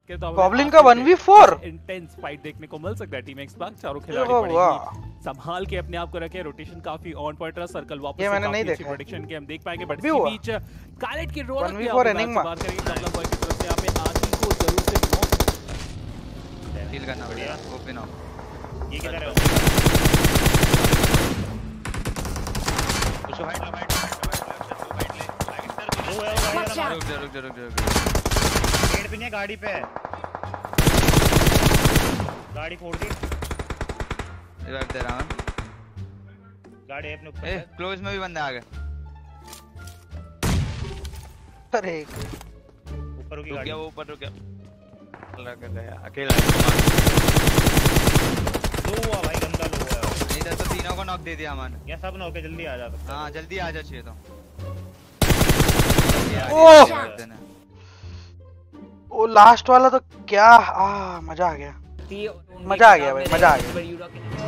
Goblin का 1v4 intense fight देखने को मिल सकता है। टीम एक्स पार्क चारों खिलाड़ी पड़ेंगे, संभाल के अपने आप को रखे। रोटेशन काफी ऑन पॉइंट रहा। सर्कल वापस ये मैंने काफी नहीं अच्छी देखा। प्रेडिक्शन के हम देख पाएंगे, बट इसके बीच कालेट की रोड 1v4 एनिग्मा बात करेंगे कमला बॉय की तरफ से। यहां पे आदि को जरूर से डील करना पड़ेगा। ओपन ऑफ ये किधर है? उसको फाइट लो, फाइट ले। रुक जा। गेट पे नहीं है, गाड़ी पे है। गाड़ी फोड़ दी। रिवाइव दे रहा हूं। गाड़ी अपने ऊपर ए क्लोज में भी बंदा आ गया। अरे ऊपर की गाड़ी, वो ऊपर रुक गया। लग गया अकेला। लो हुआ भाई, गंदा लो हुआ। इधर तो तीनों को नॉक दे दिया अमन। ये सब नॉक है, जल्दी आ जा। हां जल्दी आ जा चाहिए तो। वो लास्ट वाला तो क्या मजा आ गया भाई, मजा आ गया।